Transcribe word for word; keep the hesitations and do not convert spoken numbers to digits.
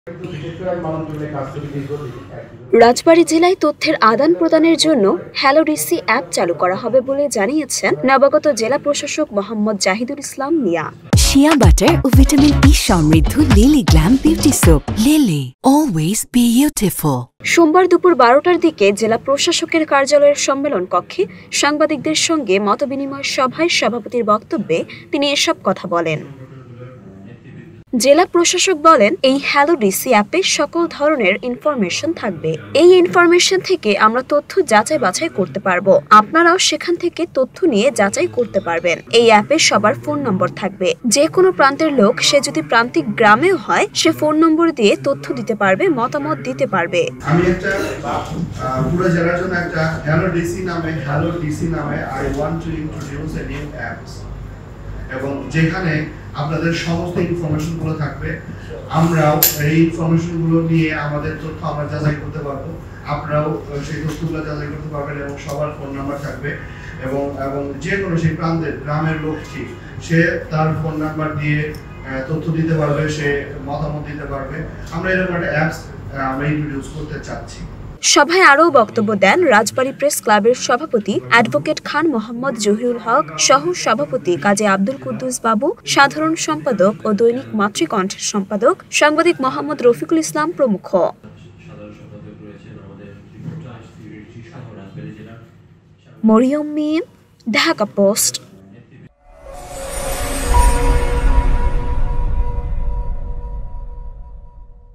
রাজবাড়ী জেলায় তথ্যের আদান প্রদানের জন্য হ্যালো ডিসি অ্যাপ চালু করা হবে বলে জানিয়েছেন নবাগত জেলা প্রশাসক মোহাম্মদ জাহিদুল ইসলাম মিয়া। শিয়া বাটার ও ভিটামিন ই সমৃদ্ধ Lily glam beauty soap. Lily, always beautiful. সোমবার দুপুর বারোটার দিকে জেলা প্রশাসকের কার্যালয়ের সম্মেলন কক্ষে সাংবাদিকদের সঙ্গে মতবিনিময় সভায় সভাপতির বক্তব্যে তিনি এসব কথা বলেন। জেলা প্রশাসক বলেন, এই হ্যালো ডিসি অ্যাপে সকল ধরনের ইনফরমেশন থাকবে। এই ইনফরমেশন থেকে আমরা তথ্য যাচাই বাছাই করতে পারবো। আপনারাও সেখান থেকে তথ্য নিয়ে যাচাই করতে পারবেন। এই অ্যাপে সবার ফোন নম্বর থাকবে। যে কোনো প্রান্তের লোক, সে যদি প্রান্তিক গ্রামেও হয়, সে ফোন নম্বর দিয়ে তথ্য দিতে পারবে, মতামত দিতে পারবে। আমি একটা পুরো জেলার জন্য একটা হ্যালো ডিসি নামে হ্যালো ডিসি নামে I want to introduce a new apps, এবং যেখানে আপনাদের সমস্ত ইনফরমেশন গুলো থাকবে। আমরাও এই ইনফরমেশন গুলো নিয়ে আমাদের তথ্য আমরা যাচাই করতে পারবো, আপনারাও সেই তথ্যগুলো যাচাই করতে পারবেন, এবং সবার ফোন নাম্বার থাকবে, এবং এবং যে কোনো সেই প্রান্তের গ্রামের লোকটি সে তার ফোন নাম্বার দিয়ে তথ্য দিতে পারবে, সে মতামত দিতে পারবে। আমরা এরকম একটা অ্যাপস আমরা ইন্ট্রোডিউস করতে চাচ্ছি। সভায় আরও বক্তব্য দেন রাজবাড়ী প্রেস ক্লাবের সভাপতি অ্যাডভোকেট খান মোহাম্মদ জহিরুল হক, সহ সভাপতি কাজী আব্দুল কুদ্দুস বাবু, সাধারণ সম্পাদক ও দৈনিক মাতৃকণ্ঠের সম্পাদক সাংবাদিক মোহাম্মদ রফিকুল ইসলাম প্রমুখ। মরিয়ম মিম, ঢাকা পোস্ট।